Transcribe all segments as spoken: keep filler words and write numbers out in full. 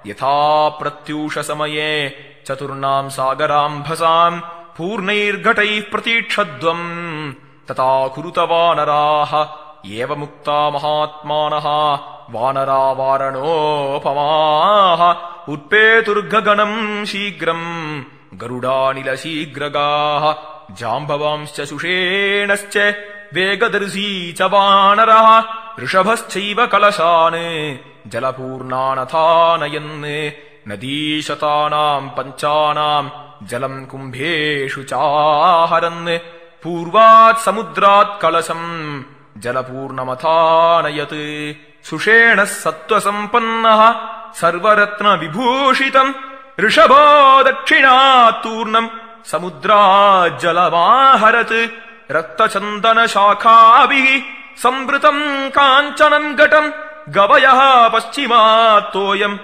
यथा प्रत्यूष समये चतुर्णां सागराम्भसां पूर्णैर्घटैः प्रतीक्षध्वम् तथा कुरुत वानराः एवमुक्ता महात्मानः वानरा वारणोपमाः उत्पेतुर्गगनम् शीघ्रम् गरुडानिलशीघ्रगाः जाम्बवांश्च सुषेणश्च वेगदर्शी च वानरः ऋषभश्चैव कलशान् जलपूर्णानथानयन् नदीशतानाम् पञ्चानाम् जलम् कुम्भेषु चाहरन् पूर्वात् समुद्रात् कलशम् जलपूर्णमथानयत् सुषेणः सत्त्वसम्पन्नः सर्वरत्नविभूषितम् ऋषभो दक्षिणात् तूर्णम् समुद्रात् जलमाहरत् रक्तचन्दनशाखाभिः संवृतम् काञ्चनम् घटम् गवयः पश्चिमात् तोयम्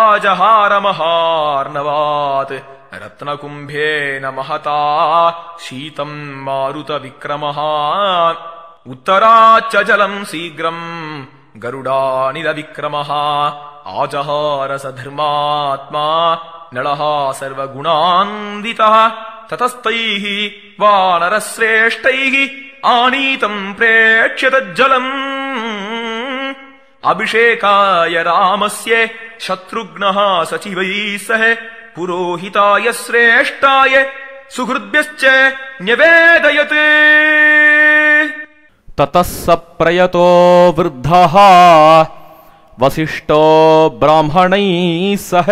आजहारमहार्णवात् रत्नकुम्भेन महता शीतम् मारुतविक्रमः उत्तराच्च जलम् शीघ्रम् गरुडानिलविक्रमः आजहार स धर्मात्मा नलः सर्वगुणान्वितः ततस्तैः वानरश्रेष्ठैः आनीतम् प्रेक्ष्य तज्जलम् अभिषेकाय रामस्य शत्रुघ्नः सचिवैः सह पुरोहिताय श्रेष्ठाय सुहृद्भ्यश्च न्यवेदयत्। ततः स प्रयतो वृद्धः वसिष्ठो ब्राह्मणैः सह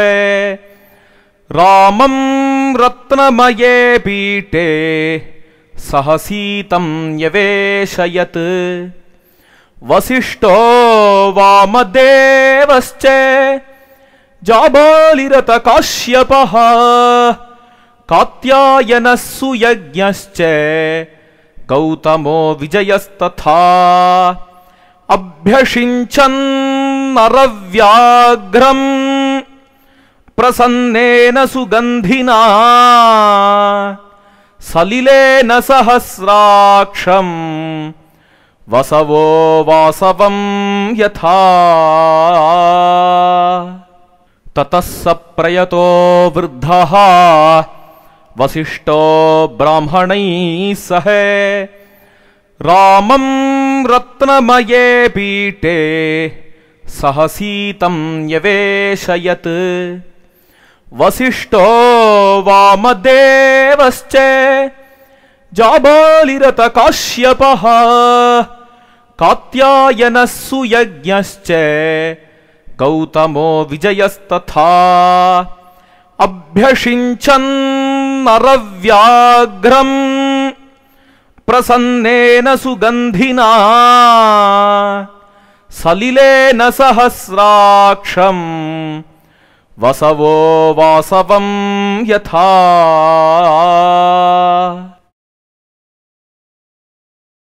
रामम् रत्नमये पीठे सहसीतम् न्यवेशयत्। वसिष्ठो वामदेवश्च जाबालिरतकाश्यपः कात्यायनः सुयज्ञश्च गौतमो विजयस्तथा अभ्यषिञ्चन्नरव्याघ्रम् प्रसन्नेन सुगन्धिना सलिलेन सहस्राक्षम् वसवो वासवम् यथा। ततः स प्रयतो वृद्धः वसिष्ठो ब्राह्मणैः सह रामम् रत्नमये पीठे सहसीतम् न्यवेशयत्। वसिष्ठो वामदेवश्च जाबालिरतकाश्यपः कात्यायनः सुयज्ञश्च गौतमो विजयस्तथा अभ्यषिञ्चन्नरव्याघ्रम् प्रसन्नेन सुगन्धिना सलिलेन सहस्राक्षम् वसवो वासवम् यथा।